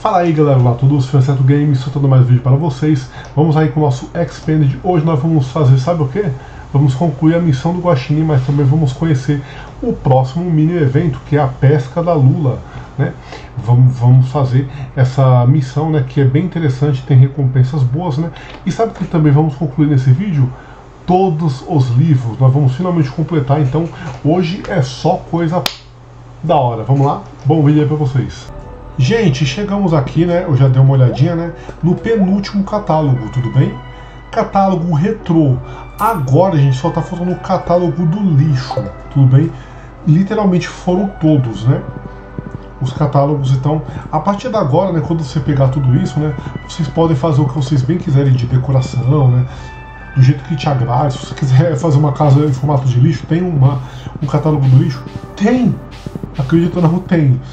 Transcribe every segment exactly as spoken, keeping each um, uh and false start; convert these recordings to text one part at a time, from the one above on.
Fala aí galera, olá a todos, Franceto Games, soltando mais vídeo para vocês. Vamos aí com o nosso Expanded. Hoje nós vamos fazer, sabe o que? Vamos concluir a missão do Guaxinim, mas também vamos conhecer o próximo mini evento, que é a pesca da lula, né? Vamos, vamos fazer essa missão, né, que é bem interessante, tem recompensas boas, né? E sabe que também vamos concluir nesse vídeo? Todos os livros, nós vamos finalmente completar, então hoje é só coisa da hora. Vamos lá? Bom vídeo aí pra vocês. Gente, chegamos aqui, né, eu já dei uma olhadinha, né, no penúltimo catálogo, tudo bem? Catálogo retrô. Agora, gente, só tá faltando o catálogo do lixo, tudo bem? Literalmente foram todos, né? Os catálogos, então, a partir de agora, né, quando você pegar tudo isso, né, vocês podem fazer o que vocês bem quiserem de decoração, né, do jeito que te agrade. Se você quiser fazer uma casa em formato de lixo, tem uma, um catálogo do lixo? Tem! Acredita ou não, tem.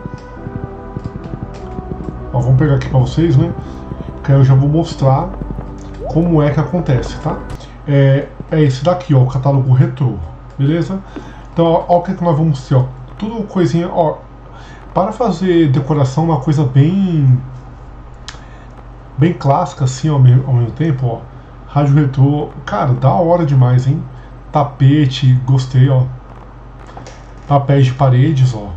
Ó, vamos pegar aqui pra vocês, né, que aí eu já vou mostrar como é que acontece, tá? É, é esse daqui, ó, o catálogo retrô, beleza? Então, ó, ó o que, que nós vamos ter, ó, tudo coisinha, ó, para fazer decoração, uma coisa bem bem clássica, assim, ao mesmo, ao mesmo tempo, ó, rádio retrô, cara, da hora demais, hein? Tapete, gostei, ó, papéis de paredes, ó,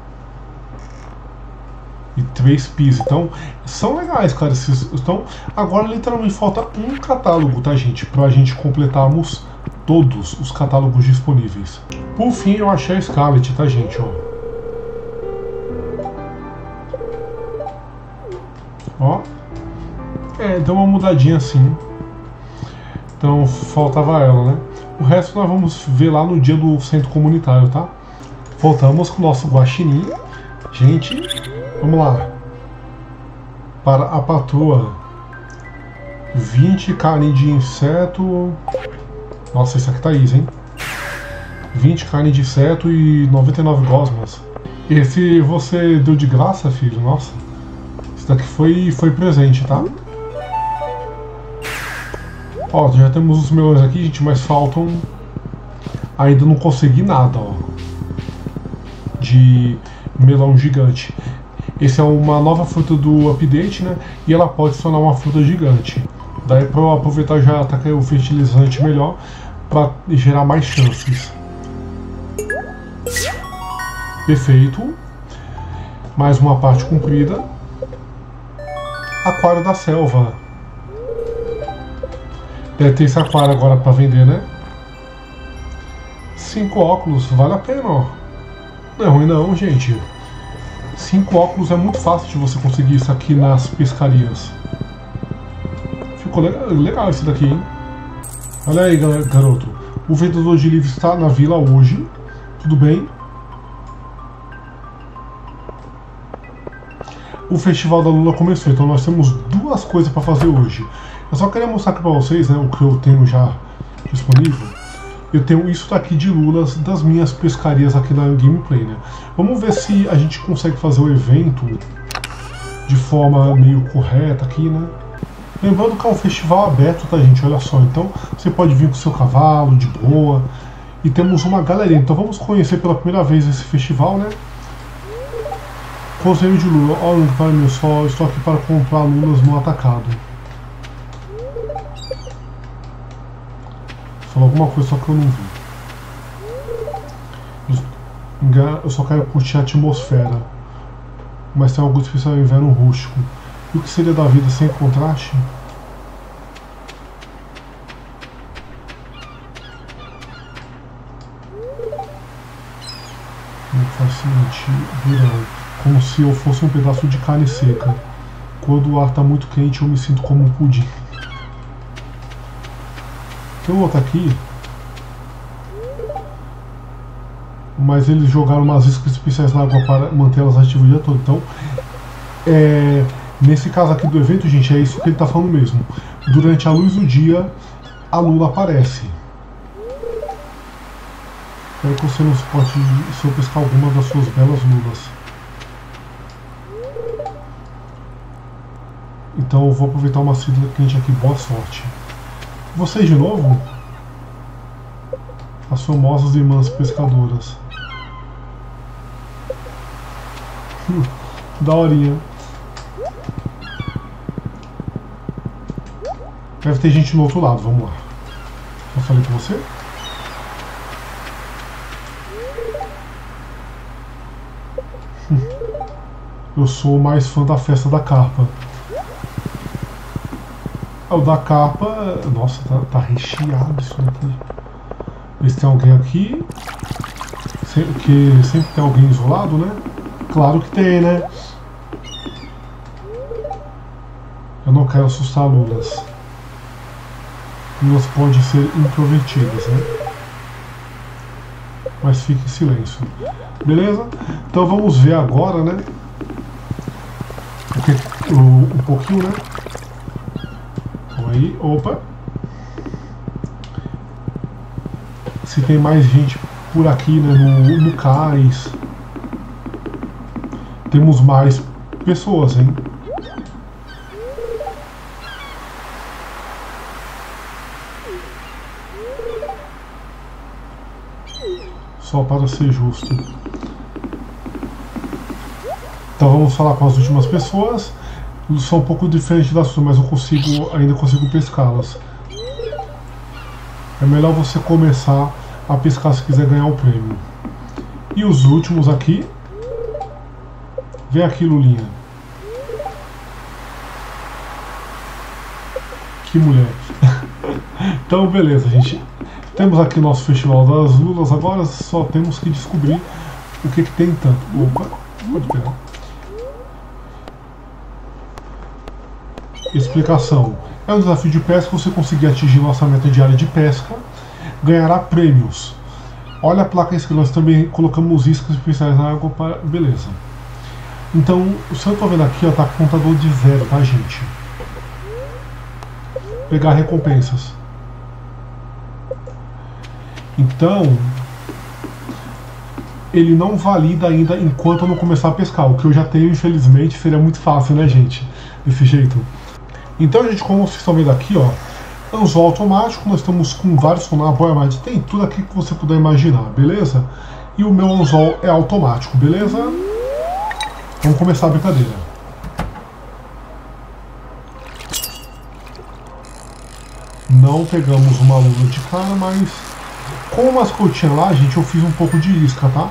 e três pisos, então são legais, cara. Esses, então agora literalmente falta um catálogo, tá, gente, pra gente completarmos todos os catálogos disponíveis. Por fim, eu achei a Scarlet, tá, gente, ó. Ó, é, deu uma mudadinha assim, então faltava ela, né? O resto nós vamos ver lá no dia do centro comunitário, tá? Voltamos com o nosso guaxinim, gente. Vamos lá. Para a patroa, vinte carne de inseto. Nossa, esse aqui tá easy, hein? vinte carne de inseto e noventa e nove gosmas. Esse você deu de graça, filho? Nossa. Esse daqui foi, foi presente, tá? Ó, já temos os melões aqui, gente, mas faltam... Ainda não consegui nada, ó, de melão gigante. Esse é uma nova fruta do update, né? E ela pode se tornar uma fruta gigante. Daí para aproveitar já atacar o fertilizante melhor para gerar mais chances. Perfeito. Mais uma parte cumprida. Aquário da selva. Deve ter esse aquário agora para vender, né? Cinco óculos, vale a pena, ó. Não é ruim não, gente. Cinco óculos é muito fácil de você conseguir isso aqui nas pescarias. Ficou legal, legal esse daqui, hein? Olha aí, garoto. O vendedor de livros está na vila hoje. Tudo bem? O Festival da Lula começou, então nós temos duas coisas para fazer hoje. Eu só queria mostrar aqui para vocês, né, o que eu tenho já disponível. Eu tenho isso daqui de lulas das minhas pescarias aqui na gameplay, né? Vamos ver se a gente consegue fazer o evento de forma meio correta aqui, né? Lembrando que é um festival aberto, tá, gente? Olha só, então você pode vir com o seu cavalo de boa. E temos uma galerinha, então vamos conhecer pela primeira vez esse festival, né? Conselho de lula. Olha, para meu só, estou aqui para comprar lulas no atacado. Falou alguma coisa, só que eu não vi. Eu só quero curtir a atmosfera. Mas tem algo especial no inverno rústico. E o que seria da vida sem contraste? Não faz sentido. Como se eu fosse um pedaço de carne seca. Quando o ar está muito quente, eu me sinto como um pudim. Tem outro aqui, mas eles jogaram umas iscas especiais na água para manter elas ativas o dia todo. Então, é, nesse caso aqui do evento, gente, é isso que ele está falando mesmo. Durante a luz do dia, a lula aparece. Espero que você não suporte se eu pescar alguma das suas belas lulas. Então eu vou aproveitar uma cida quente aqui. Boa sorte. Vocês de novo? As famosas irmãs pescadoras. Hum, daorinha. Deve ter gente no outro lado, vamos lá. Já falei pra você? Eu sou mais fã da festa da carpa. O da carpa... Nossa, tá, tá recheado isso aqui. Vê se tem alguém aqui. Porque sempre tem alguém isolado, né? Claro que tem, né? Eu não quero assustar lulas. Lulas podem ser introvertidas, né? Mas fique em silêncio. Beleza? Então vamos ver agora, né? Um, um pouquinho, né? Aí, opa. Se tem mais gente por aqui, né? No, no cais. Temos mais pessoas, hein? Só para ser justo. Então vamos falar com as últimas pessoas. São um pouco diferentes das suas, mas eu consigo, ainda consigo pescá-las. É melhor você começar a pescar se quiser ganhar o prêmio. E os últimos aqui. Vem aqui, Lulinha. Que mulher. Então beleza, gente. Temos aqui o nosso Festival das Lulas. Agora só temos que descobrir o que, que tem tanto. Opa, pode pegar. Explicação. É um desafio de pesca. Você conseguir atingir nossa meta diária de pesca, ganhará prêmios. Olha a placa escrita. Nós também colocamos iscas especiais na água para... Beleza. Então, se eu tô vendo aqui, ó, tá com contador de zero, tá, gente? Pegar recompensas. Então, ele não valida ainda enquanto eu não começar a pescar. O que eu já tenho, infelizmente, seria muito fácil, né, gente? Desse jeito. Então, gente, como vocês estão vendo aqui, ó, anzol automático, nós estamos com vários sonar, boia mais, tem tudo aqui que você puder imaginar, beleza? E o meu anzol é automático, beleza? Vamos começar a brincadeira. Não pegamos uma lula de cara, mas com umas cotinhas lá, gente, eu fiz um pouco de isca, tá?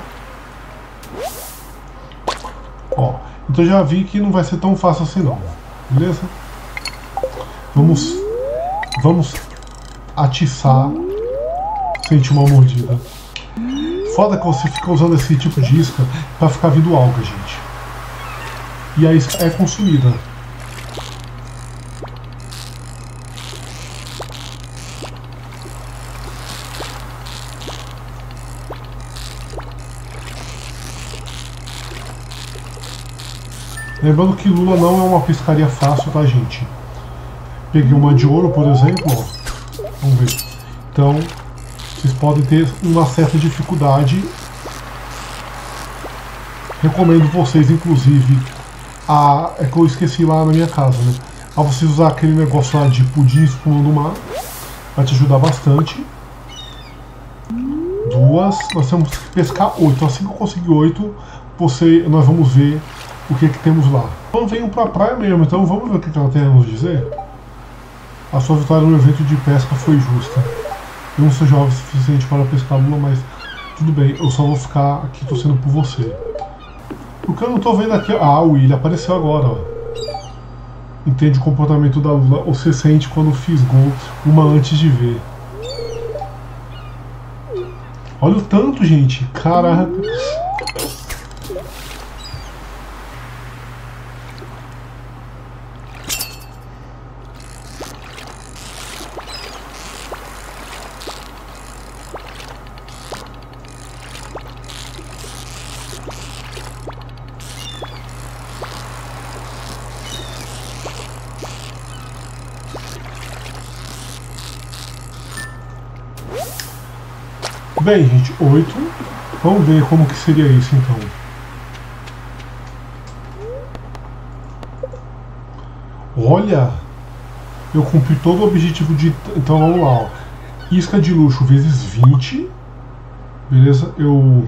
Ó, então já vi que não vai ser tão fácil assim não, beleza? Vamos, vamos atiçar, sentir uma mordida. Foda que você fica usando esse tipo de isca pra ficar vindo alga, gente. E a isca é consumida. Lembrando que lula não é uma pescaria fácil, tá, gente? Peguei uma de ouro, por exemplo, ó. Vamos ver. Então, vocês podem ter uma certa dificuldade. Recomendo vocês, inclusive, a... é que eu esqueci lá na minha casa, né? A vocês usar aquele negócio lá de pudim espumando o mar. Vai te ajudar bastante. Duas. Nós temos que pescar oito. Assim que eu conseguir oito, você... nós vamos ver o que, que temos lá. Então venham pra praia mesmo, então vamos ver o que, que ela tem a nos dizer. A sua vitória no evento de pesca foi justa. Eu não sou jovem o suficiente para pescar lula, mas tudo bem, eu só vou ficar aqui torcendo por você. O que eu não tô vendo aqui... Ah, o William apareceu agora, ó. Entende o comportamento da lula, ou você sente quando fisgou uma antes de ver. Olha o tanto, gente. Caraca. Bem, gente, oito. Vamos ver como que seria isso, então. Olha! Eu cumpri todo o objetivo de... Então vamos lá, ó. Isca de luxo vezes vinte. Beleza? Eu...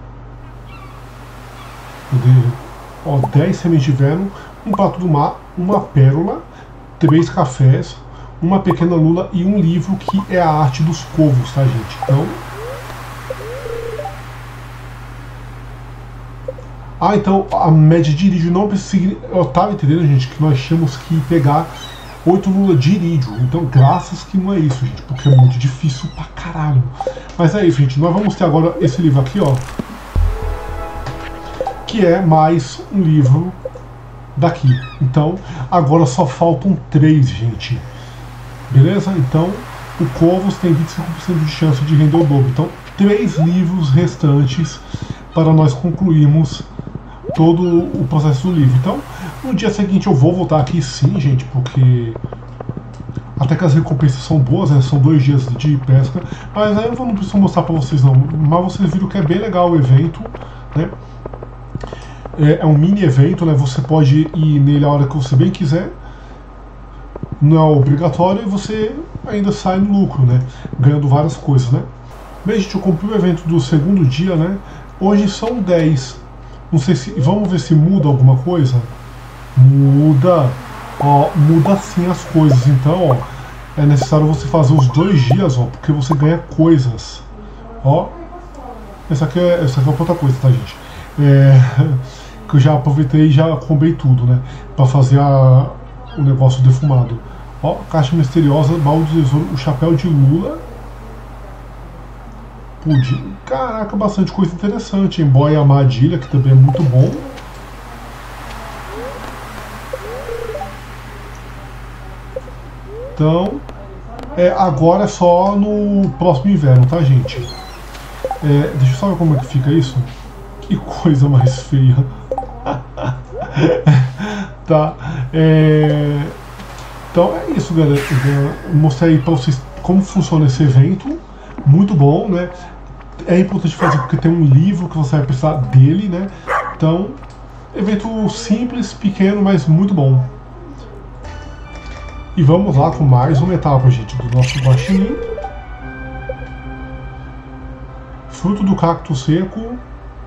eu dei, ó, dez sementes de verno, um prato do mar, uma pérola, três cafés, uma pequena lula e um livro que é a arte dos corvos, tá, gente? Então... Ah, então a média de irídio não precisa... Eu tava entendendo, gente, que nós tínhamos que pegar oito lulas de irídio. Então, graças que não é isso, gente, porque é muito difícil pra caralho. Mas é isso, gente. Nós vamos ter agora esse livro aqui, ó. Que é mais um livro daqui. Então, agora só faltam três, gente. Beleza? Então, o Corvos tem vinte e cinco por cento de chance de render o dobro. Então, três livros restantes para nós concluirmos todo o processo do livro. Então, no dia seguinte eu vou voltar aqui sim, gente, porque até que as recompensas são boas, né? São dois dias de pesca, mas aí eu não preciso mostrar para vocês não, mas vocês viram que é bem legal o evento, né? É, é um mini evento, né? Você pode ir nele a hora que você bem quiser, não é obrigatório e você ainda sai no lucro, né? Ganhando várias coisas, né? Bem, gente, eu comprei o evento do segundo dia, né? Hoje são dez. Não sei se... Vamos ver se muda alguma coisa? Muda. Ó, muda sim as coisas. Então, ó, é necessário você fazer os dois dias, ó, porque você ganha coisas. Ó. Essa aqui é, essa aqui é outra coisa, tá, gente? É, que eu já aproveitei e já comprei tudo, né? Pra fazer a, o negócio defumado. Ó, caixa misteriosa, baú do tesouro, o chapéu de lula. Pudim. Caraca, bastante coisa interessante, hein? Boia armadilha, que também é muito bom. Então, é, agora é só no próximo inverno, tá, gente? É, deixa eu só ver como é que fica isso. Que coisa mais feia. Tá. É, então é isso, galera. Eu mostrei pra vocês como funciona esse evento. Muito bom, né? É importante fazer porque tem um livro que você vai precisar dele, né? Então, evento simples, pequeno, mas muito bom. E vamos lá com mais uma etapa, gente, do nosso guaxinim. Fruto do cacto seco.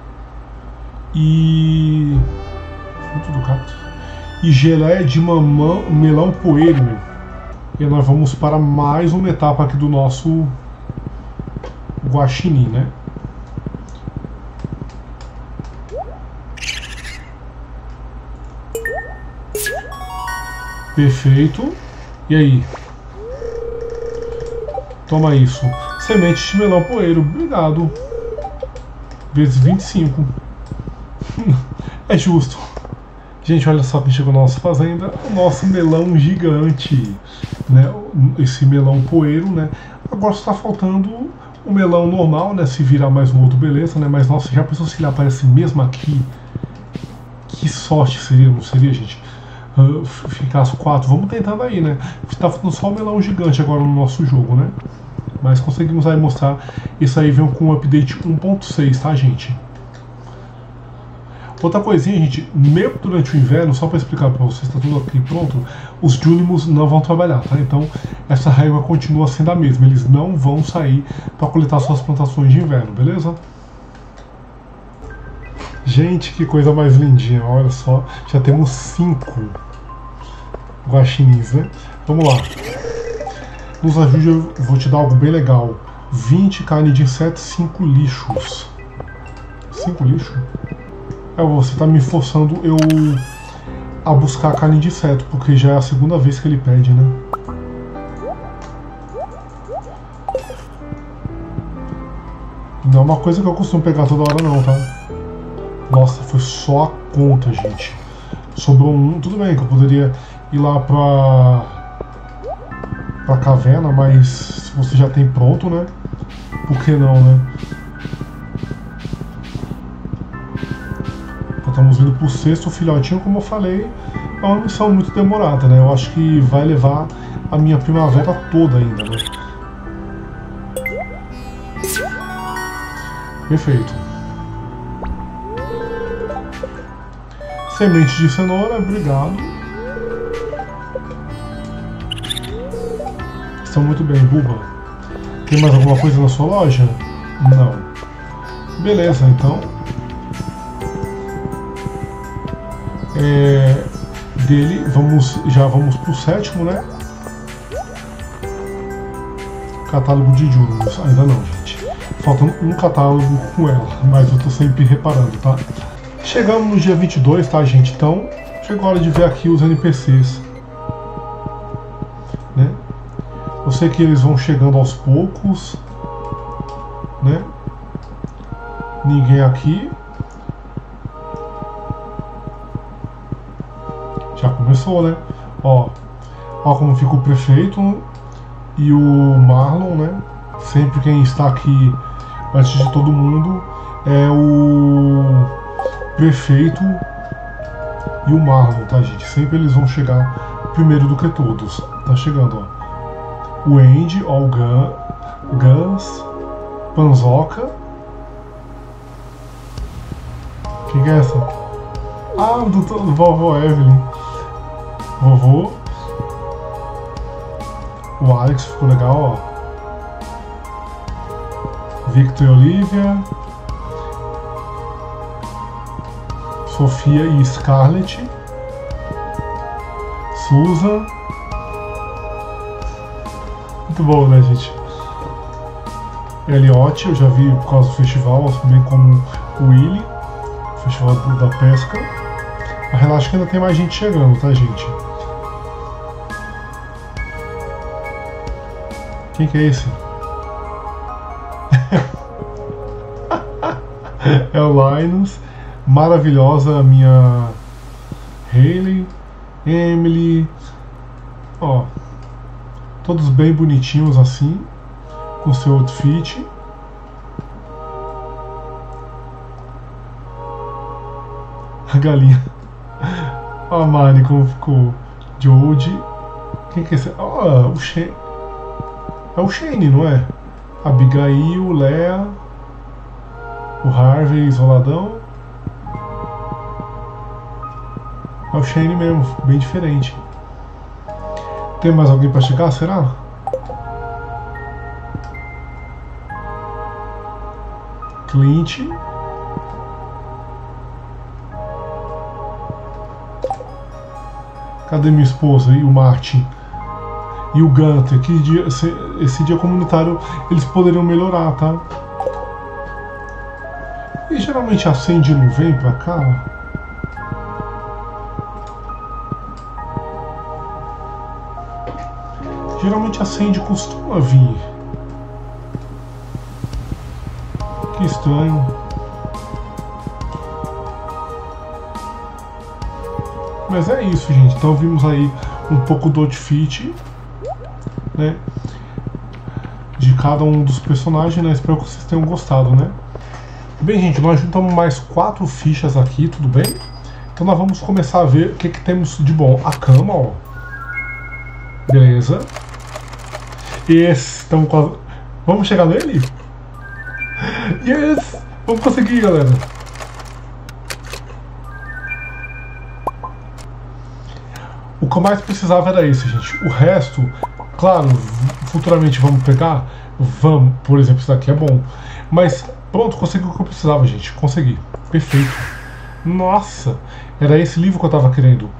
E... Fruto do cacto. E geleia de mamão, melão poeiro. E nós vamos para mais uma etapa aqui do nosso guaxinim, né? Perfeito. E aí? Toma isso. Semente de melão poeiro. Obrigado. Vezes vinte e cinco. É justo. Gente, olha só quem chegou na nossa fazenda. O nosso melão gigante, né? Esse melão poeiro, né? Agora só está faltando o melão normal, né? Se virar mais um outro, beleza, né? Mas nossa, já pensou se ele aparece mesmo aqui? Que sorte seria, não seria, gente? Uh, ficar as quatro. Vamos tentando aí, né? Tá faltando só o melão gigante agora no nosso jogo, né? Mas conseguimos aí mostrar. Isso aí veio com o update um ponto seis, tá, gente? Outra coisinha, gente, mesmo durante o inverno, só para explicar para vocês, está tudo aqui pronto, os Junimos não vão trabalhar, tá? Então, essa regra continua sendo a mesma, eles não vão sair para coletar suas plantações de inverno, beleza? Gente, que coisa mais lindinha, olha só, já temos cinco guaxinins, né? Vamos lá. Nos ajude, eu vou te dar algo bem legal. vinte carne de inseto, cinco lixos. cinco lixos? É, você tá me forçando eu a buscar carne de inseto, porque já é a segunda vez que ele pede, né? Não é uma coisa que eu costumo pegar toda hora não, tá? Nossa, foi só a conta, gente. Sobrou um, tudo bem que eu poderia ir lá pra pra caverna, mas se você já tem pronto, né? Por que não, né? Estamos indo pro sexto filhotinho, como eu falei, é uma missão muito demorada, né? Eu acho que vai levar a minha primavera toda ainda, né? Perfeito. Semente de cenoura, obrigado. Estão muito bem, Buba. Tem mais alguma coisa na sua loja? Não. Beleza, então. É, dele, vamos, já vamos pro sétimo, né? Catálogo de Juniors, ainda não, gente. Falta um catálogo com ela, mas eu tô sempre reparando, tá? Chegamos no dia vinte e dois, tá, gente? Então, chegou a hora de ver aqui os N P Cs. Né? Eu sei que eles vão chegando aos poucos, né? Ninguém aqui. Já começou, né? Ó, ó como fica o prefeito e o Marlon, né? Sempre quem está aqui antes de todo mundo é o prefeito e o Marlon, tá, gente? Sempre eles vão chegar primeiro do que todos. Tá chegando, ó. O Andy, ó, o Gun, Gans, Panzoca. Quem que é essa? Ah, do, do vovô Evelyn. Vovô. O Alex ficou legal, ó. Victor e Olivia. Sofia e Scarlett. Susan. Muito bom, né, gente? Elliot, eu já vi por causa do festival, bem como o Willy, festival da pesca. Mas relaxa que ainda tem mais gente chegando, tá, gente? Quem que é esse? É o Linus. Maravilhosa a minha Hayley, Emily. Ó, todos bem bonitinhos assim, com seu outfit. A galinha. Ó, a Mari como ficou. Jodie. Quem que é esse? Ó, o Shane. É o Shane, não é? Abigail, Lea. O Harvey isoladão. É o Shane mesmo, bem diferente. Tem mais alguém pra chegar, será? Clint. Cadê minha esposa e o Martin? E o Gunter? Que dia, esse, esse dia comunitário eles poderiam melhorar, tá? E geralmente a Sandy não vem pra cá? Geralmente a Sandy costuma vir. Que estranho. Mas é isso, gente. Então vimos aí um pouco do outfit, né, de cada um dos personagens, né? Espero que vocês tenham gostado, né? Bem, gente, nós juntamos mais quatro fichas aqui, tudo bem? Então nós vamos começar a ver o que, que temos de bom. A cama, ó. Beleza. Esse, então quase... Vamos chegar nele? Yes! Vamos conseguir, galera. O que eu mais precisava era esse, gente. O resto, claro, futuramente vamos pegar. Vamos, por exemplo, isso daqui é bom. Mas pronto, consegui o que eu precisava, gente. Consegui. Perfeito. Nossa, era esse livro que eu tava querendo.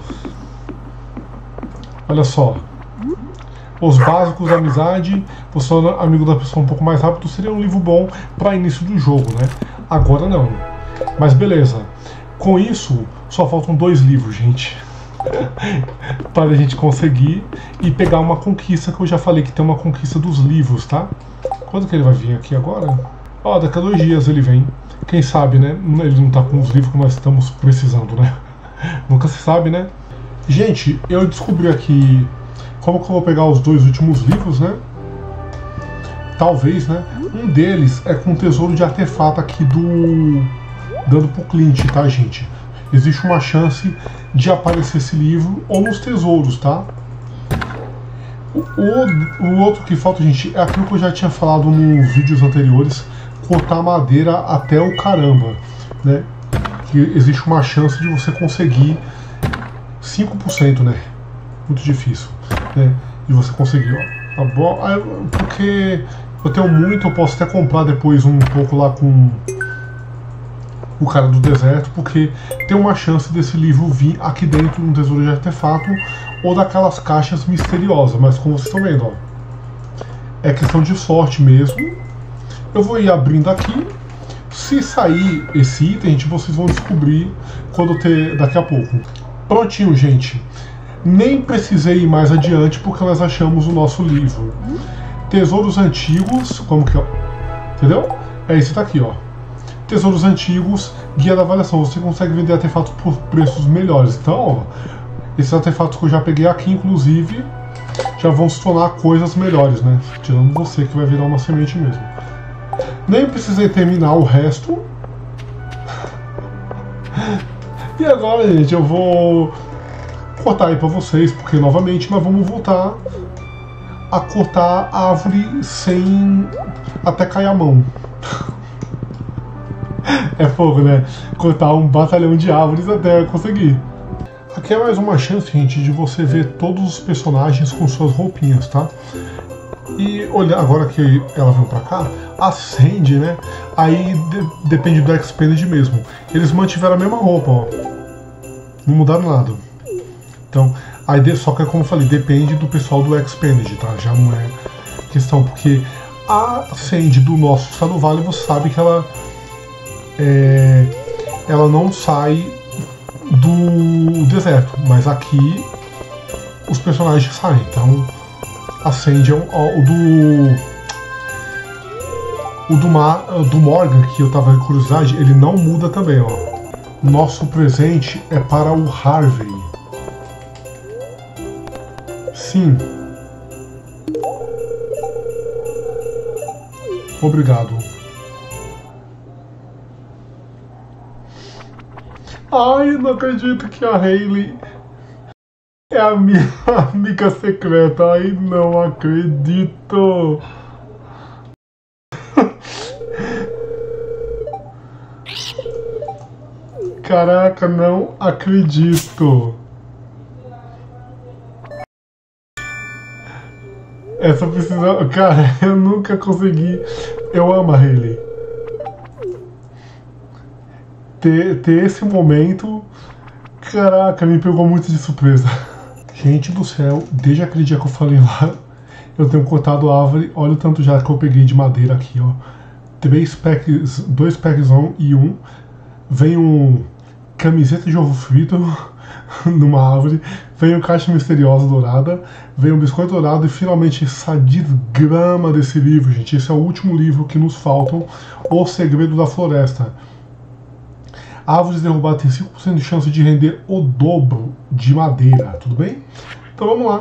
Olha só. Os básicos da amizade, você é amigo da pessoa um pouco mais rápido, seria um livro bom para início do jogo, né? Agora não. Mas beleza. Com isso, só faltam dois livros, gente. Para a gente conseguir e pegar uma conquista, que eu já falei que tem uma conquista dos livros, tá? Quando que ele vai vir aqui agora? Ó, daqui a dois dias ele vem. Quem sabe, né? Ele não tá com os livros que nós estamos precisando, né? Nunca se sabe, né? Gente, eu descobri aqui como que eu vou pegar os dois últimos livros, né? Talvez, né? Um deles é com o tesouro de artefato aqui do... dando pro Clint, tá, gente? Existe uma chance de aparecer esse livro ou nos tesouros, tá? O, o, o outro que falta, gente, é aquilo que eu já tinha falado nos vídeos anteriores, cortar madeira até o caramba, né? Que existe uma chance de você conseguir cinco por cento, né? Muito difícil, né? De você conseguir, ó. Tá bom? Porque eu tenho muito, eu posso até comprar depois um pouco lá com o cara do deserto, porque tem uma chance desse livro vir aqui dentro de um tesouro de artefato ou daquelas caixas misteriosas, mas como vocês estão vendo, ó, é questão de sorte mesmo. Eu vou ir abrindo aqui. Se sair esse item, gente, vocês vão descobrir quando ter daqui a pouco. Prontinho, gente. Nem precisei ir mais adiante porque nós achamos o nosso livro. Tesouros antigos, como que é? Entendeu? É esse daqui, ó. Tesouros antigos, guia da avaliação. Você consegue vender artefatos por preços melhores. Então, ó, esses artefatos que eu já peguei aqui, inclusive, já vão se tornar coisas melhores, né? Tirando você que vai virar uma semente mesmo. Nem precisei terminar o resto. E agora, gente, eu vou cortar aí pra vocês, porque novamente nós vamos voltar a cortar a árvore sem até cair a mão. É fogo, né? Cortar um batalhão de árvores até conseguir. Aqui é mais uma chance, gente, de você ver todos os personagens com suas roupinhas, tá? E olhar agora que ela veio pra cá, a Sandy, né? Aí de, depende do Expanded mesmo. Eles mantiveram a mesma roupa, ó. Não mudaram nada. Então, aí só que como eu falei, depende do pessoal do Expanded, tá? Já não é questão, porque a Sandy do nosso Stardew Valley, você sabe que ela é, ela não sai do deserto, mas aqui os personagens saem, então a Sandy é um, ó, o do o do, Ma, do Morgan, que eu tava em curiosidade, ele não muda também, ó. Nosso presente é para o Harvey. Sim. Obrigado. Ai, não acredito que a Hayley é a minha amiga secreta. Ai, não acredito. Caraca, não acredito. Essa precisa... Cara, eu nunca consegui... Eu amo a Hayley. Ter, ter esse momento... Caraca, me pegou muito de surpresa. Gente do céu, desde aquele dia que eu falei lá, eu tenho cortado a árvore. Olha o tanto já que eu peguei de madeira aqui, ó. Três packs, dois packs on e um. Vem um camiseta de ovo frito numa árvore. Vem um caixa misteriosa dourada. Vem um biscoito dourado e finalmente essa desgrama desse livro, gente. Esse é o último livro que nos faltam. O Segredo da Floresta. Árvores derrubadas têm cinco por cento de chance de render o dobro de madeira, tudo bem? Então vamos lá.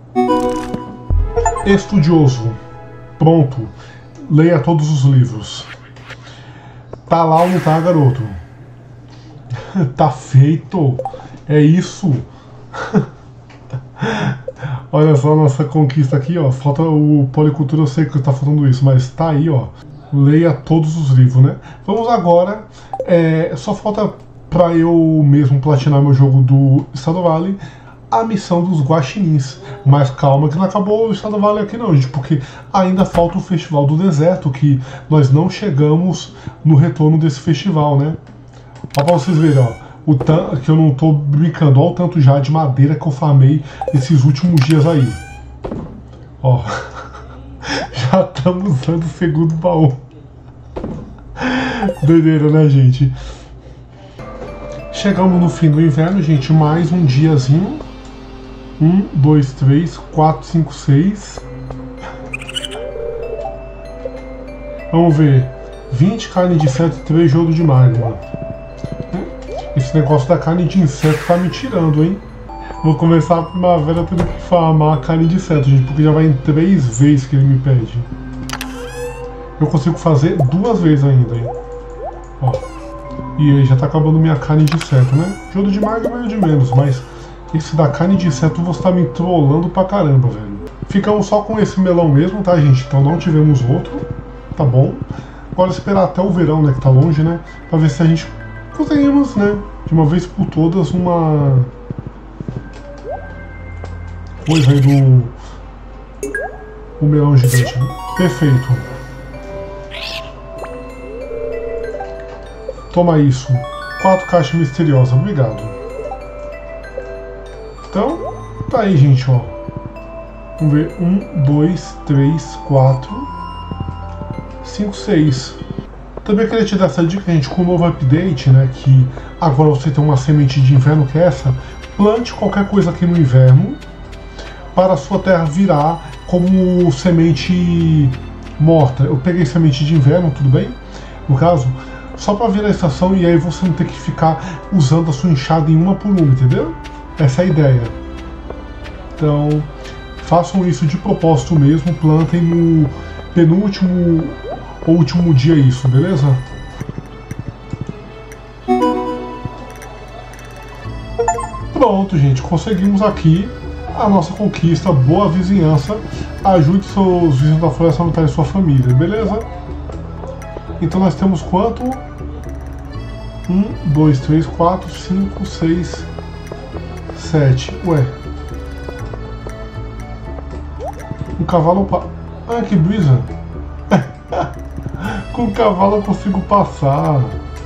Estudioso. Pronto. Leia todos os livros. Tá lá ou não tá, garoto? Tá feito. É isso. Olha só a nossa conquista aqui, ó. Falta o Policultura, eu sei que tá faltando isso, mas tá aí, ó. Leia todos os livros, né? Vamos agora. É, só falta pra eu mesmo platinar meu jogo do Stardew Valley a missão dos guaxinins. Mas calma que não acabou o Stardew Valley aqui não, gente, porque ainda falta o Festival do Deserto, que nós não chegamos no retorno desse festival, né? Ó, pra vocês verem, ó, o tanto que eu não tô brincando, ó, o tanto já de madeira que eu farmei esses últimos dias aí. Ó, já estamos usando o segundo baú. Doideira, né, gente? Chegamos no fim do inverno, gente, mais um diazinho. Um, dois, três, quatro, cinco, seis. Vamos ver. vinte carne de inseto e três jogo de magma. Esse negócio da carne de inseto tá me tirando, hein? Vou começar a primavera tendo que farmar carne de inseto, gente, porque já vai em três vezes que ele me pede. Eu consigo fazer duas vezes ainda, hein? Ó. E aí já tá acabando minha carne de inseto, né? Jogo de magma é de menos, mas esse da carne de inseto você tá me trollando pra caramba, velho. Ficamos só com esse melão mesmo, tá, gente? Então não tivemos outro, tá bom? Agora esperar até o verão, né, que tá longe, né? Pra ver se a gente conseguimos, né, de uma vez por todas, uma coisa aí do o melão gigante, né? Perfeito. Toma isso. Quatro caixas misteriosas, obrigado. Então, tá aí, gente, ó. Vamos ver, um, dois, três, quatro, cinco, seis. Também queria te dar essa dica, gente, com o novo update, né, que agora você tem uma semente de inverno que é essa, plante qualquer coisa aqui no inverno para a sua terra virar como semente morta. Eu peguei semente de inverno, tudo bem? No caso, só para virar a estação e aí você não ter que ficar usando a sua enxada em uma por uma, entendeu? Essa é a ideia. Então, façam isso de propósito mesmo, plantem no penúltimo ou último dia isso, beleza? Pronto, gente, conseguimos aqui a nossa conquista, boa vizinhança, ajude seus vizinhos da floresta a lutarem sua família, beleza? Então nós temos quanto? um, dois, três, quatro, cinco, seis, sete. Ué. Um cavalo... Pa... Ah, que brisa! Com o cavalo eu consigo passar.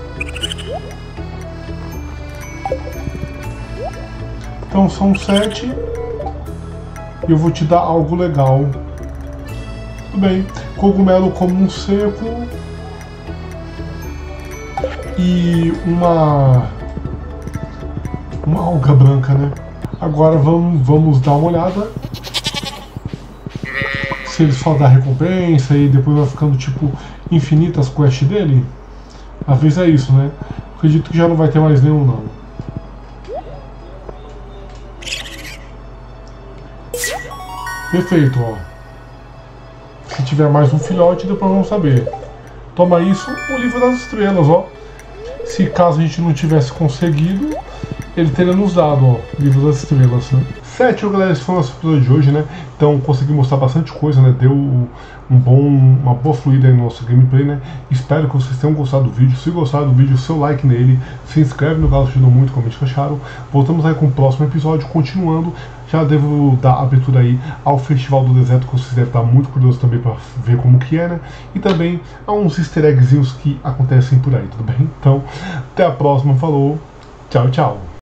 Então são sete. E eu vou te dar algo legal. Tudo bem. Cogumelo comum seco. E uma... Uma alga branca, né? Agora vamos, vamos dar uma olhada. Se ele só dá recompensa e depois vai ficando tipo infinitas quests dele. Às vezes é isso, né? Acredito que já não vai ter mais nenhum não. Perfeito, ó. Se tiver mais um filhote, depois vamos saber. Toma isso, o livro das estrelas, ó. Se caso a gente não tivesse conseguido, ele teria nos dado, ó, o livro das estrelas, né? Sete, galera, esse foi o nosso episódio de hoje, né? Então consegui mostrar bastante coisa, né? Deu um bom, uma boa fluida aí no nosso gameplay, né? Espero que vocês tenham gostado do vídeo. Se gostaram do vídeo, seu like nele, se inscreve no canal, ajuda muito, comente o que acharam. Voltamos aí com o próximo episódio, continuando. Já devo dar abertura aí ao Festival do Deserto, que vocês devem estar muito curiosos também para ver como que é, né? E também a uns easter eggzinhos que acontecem por aí, tudo bem? Então, até a próxima, falou, tchau, tchau!